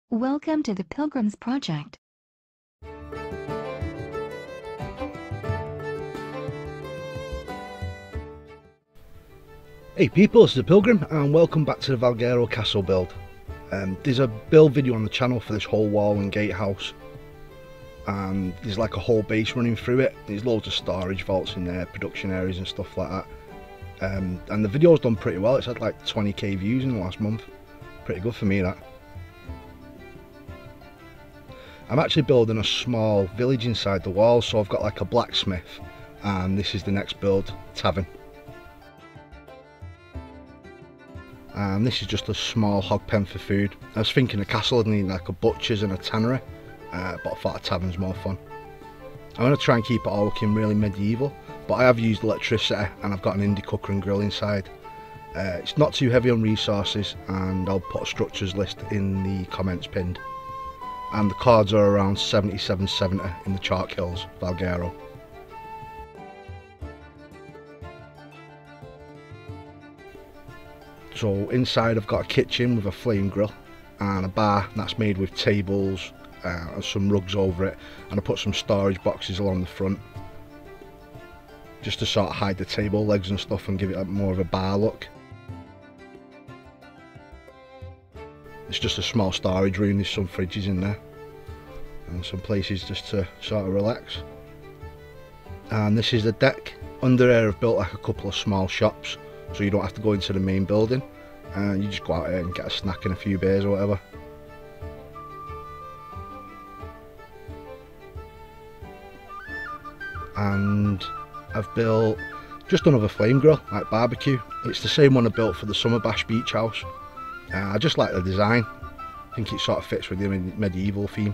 Welcome to the Pilgrims Project. Hey people, this is the Pilgrim and welcome back to the Valguero castle build. There's a build video on the channel for this whole wall and gatehouse, and there's like a whole base running through it. There's loads of storage vaults in there, production areas and stuff like that. And the video's done pretty well. It's had like 20k views in the last month. Pretty good for me, that. I'm actually building a small village inside the wall, so I've got like a blacksmith, and this is the next build, Tavern. And this is just a small hog pen for food. I was thinking a castle would need like a butcher's and a tannery, but I thought a tavern's more fun. I'm going to try and keep it all looking really medieval, but I have used electricity and I've got an indie cooker and grill inside. It's not too heavy on resources, and I'll put a structures list in the comments pinned. And the cards are around 77.70 in the Chalk Hills, Valguero. So inside I've got a kitchen with a flame grill and a bar that's made with tables and some rugs over it, and I put some storage boxes along the front just to sort of hide the table legs and stuff and give it more of a bar look. It's just a small storage room. There's some fridges in there and some places just to sort of relax. And this is the deck. Under here I've built like a couple of small shops, so you don't have to go into the main building, and you just go out here and get a snack and a few beers or whatever. And I've built just another flame grill, like barbecue. It's the same one I built for the Summer Bash beach house. I just like the design. I think it sort of fits with the medieval theme.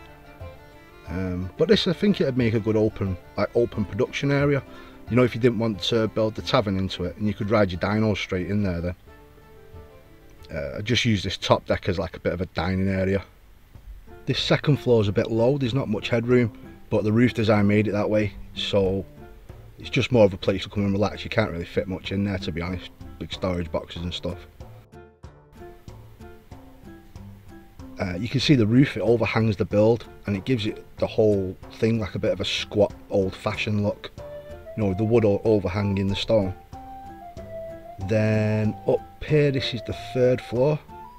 But this, I think it'd make a good open production area. You know, if you didn't want to build the tavern into it, and you could ride your dinos straight in there then. I just use this top deck as like a bit of a dining area. This second floor is a bit low, there's not much headroom, but the roof design made it that way, so it's just more of a place to come and relax. You can't really fit much in there, to be honest. Big storage boxes and stuff. You can see the roof, it overhangs the build, and it gives it the whole thing like a bit of a squat, old-fashioned look. You know, with the wood overhanging the stone. Then up here, this is the third floor,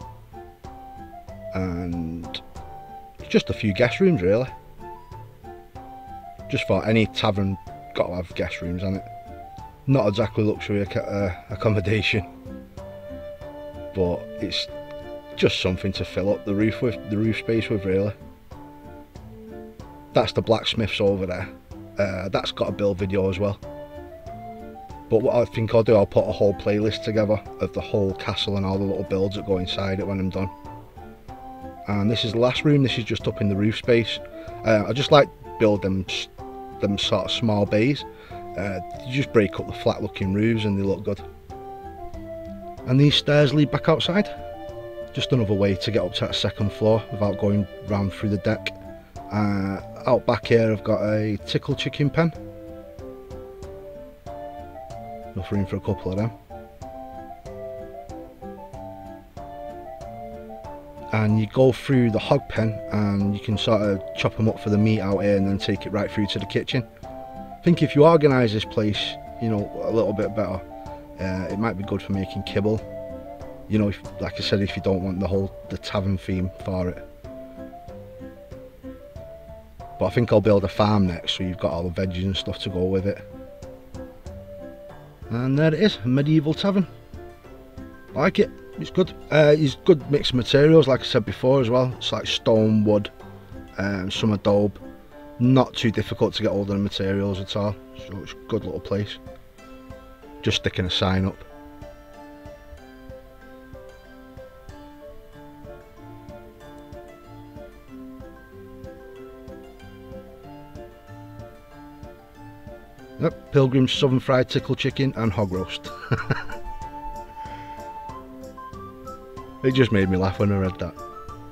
and it's just a few guest rooms really. Just for any tavern, got to have guest rooms on it. Not exactly luxury accommodation, but it's just something to fill up the roof space with really. That's the Blacksmiths over there. That's got a build video as well. But what I think I'll do, I'll put a whole playlist together of the whole castle and all the little builds that go inside it when I'm done. And this is the last room. This is just up in the roof space. I just like build them sort of small bays. You just break up the flat looking roofs and they look good. And these stairs lead back outside. Just another way to get up to that second floor without going round through the deck. Out back here I've got a tickle chicken pen. Enough room for a couple of them. And you go through the hog pen and you can sort of chop them up for the meat out here and then take it right through to the kitchen. I think if you organise this place, you know, a little bit better, it might be good for making kibble. You know, like I said, if you don't want the tavern theme for it. But I think I'll build a farm next, so you've got all the veggies and stuff to go with it. And there it is, a medieval tavern. I like it, it's good. It's good mix of materials, like I said before as well. It's like stone, wood, some adobe. Not too difficult to get all of the materials at all, so it's a good little place. Just sticking a sign up. Yep, Pilgrim's Southern Fried Tickle Chicken and Hog Roast. It just made me laugh when I read that.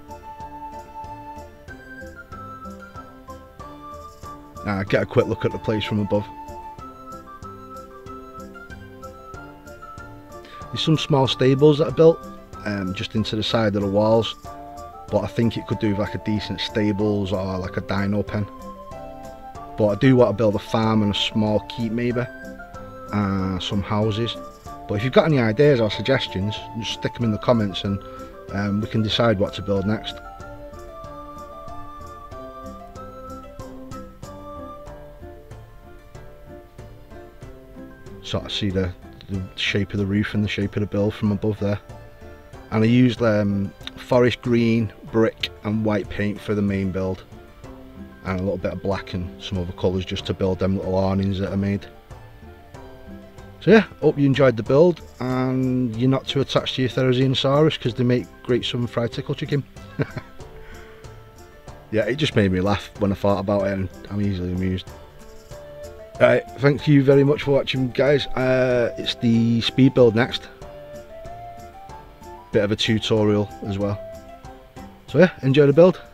Get a quick look at the place from above. There's some small stables that are built just into the side of the walls. but I think it could do with like a decent stables or like a dino pen. But I do want to build a farm and a small keep maybe, and some houses. But if you've got any ideas or suggestions, just stick them in the comments and we can decide what to build next. Sort of see the shape of the roof and the shape of the build from above there. And I used forest green, brick and white paint for the main build, and a little bit of black and some other colours just to build them little awnings that I made. So yeah, hope you enjoyed the build and you're not too attached to your Therizinosaurus because they make great southern fried tickle chicken. Yeah, it just made me laugh when I thought about it, and I'm easily amused. Alright, thank you very much for watching guys. It's the speed build next. Bit of a tutorial as well. So yeah, enjoy the build.